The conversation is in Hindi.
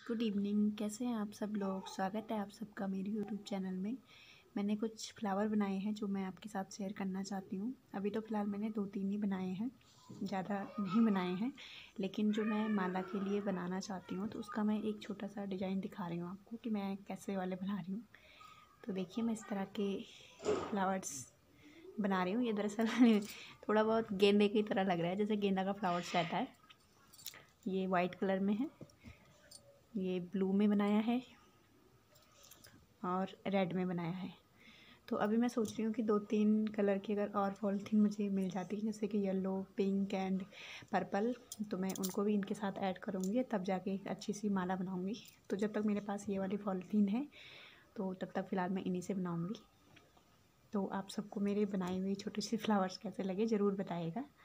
Good evening. कैसे हैं आप सब लोग? स्वागत है आप सबका मेरी यूट्यूब चैनल में। मैंने कुछ फ्लावर बनाए हैं जो मैं आपके साथ शेयर करना चाहती हूँ। अभी तो फ़िलहाल मैंने 2-3 ही बनाए हैं, ज़्यादा नहीं बनाए हैं। लेकिन जो मैं माला के लिए बनाना चाहती हूँ तो उसका मैं एक छोटा सा डिज़ाइन दिखा रही हूँ आपको कि मैं कैसे वाले बना रही हूँ। तो देखिए, मैं इस तरह के फ्लावर्स बना रही हूँ। ये दरअसल थोड़ा बहुत गेंदे की तरह लग रहा है, जैसे गेंदा का फ्लावर्स रहता है। ये वाइट कलर में है, ये ब्लू में बनाया है और रेड में बनाया है। तो अभी मैं सोच रही हूँ कि 2-3 कलर की अगर और पॉलीथीन मुझे मिल जाती है, जैसे कि येलो, पिंक एंड पर्पल, तो मैं उनको भी इनके साथ ऐड करूँगी, तब जाके एक अच्छी सी माला बनाऊँगी। तो जब तक मेरे पास ये वाली पॉलीथीन है तो तब तक फ़िलहाल मैं इन्हीं से बनाऊँगी। तो आप सबको मेरे बनाए हुए छोटे से फ्लावर्स कैसे लगे ज़रूर बताइएगा।